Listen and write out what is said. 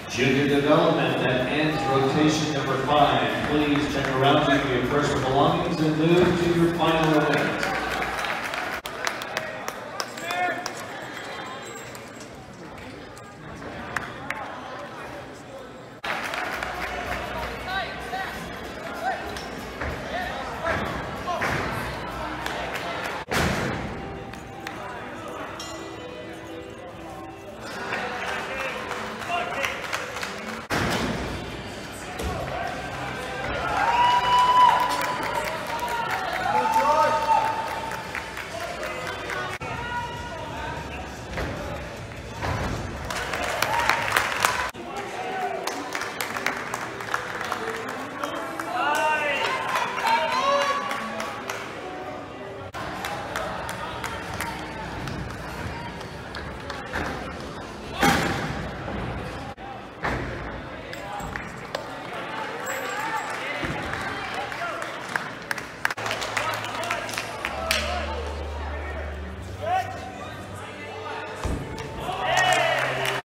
Junior development, that ends rotation number 5. Please check around you for your personal belongings and move to your final event.